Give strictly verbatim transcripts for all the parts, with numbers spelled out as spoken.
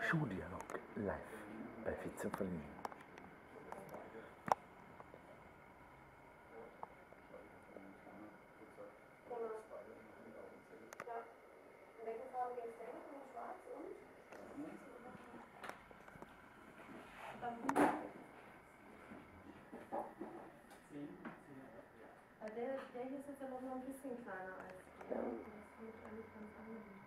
Schuldialog live bei Vizepolin. Der, der hier ist jetzt aber noch ein bisschen kleiner als der. Das finde ich eigentlich ganz angenehm.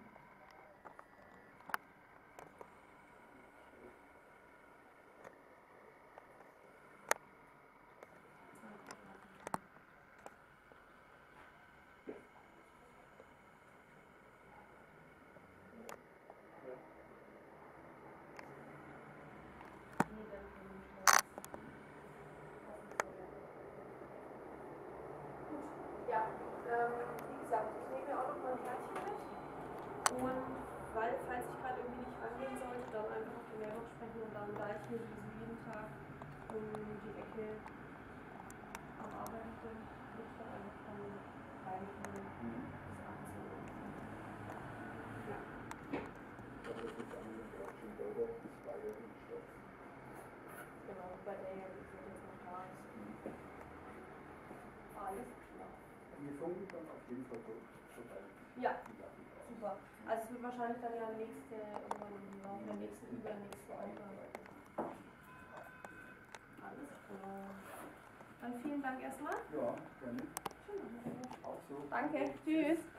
Ja, ähm, wie gesagt, ich nehme mir auch noch mal ein Kärtchen mit. Und weil, falls ich gerade irgendwie nicht rangehen sollte, dann einfach auf die Mailbox sprechen und dann, da ich hier sowieso jeden Tag um die Ecke am Arbeiten bin, würde ich dann einfach dann reinkommen Mhm. bis achtzehn Uhr. Ja. Aber das ist dann in der schon selber bis weiter in die Stadt. Genau, bei der ja wie gesagt jetzt noch da ist. Alles klar. Wir funken dann auf jeden Fall so, sobald ich Ja. die Sachen brauche. Super. Also es wird wahrscheinlich dann ja nächste, irgendwann im Laufe der nächsten, übernächsten Woche. Alles klar. Dann vielen Dank erstmal. Ja, gerne. Schön. Auch so. Danke. Tschüss.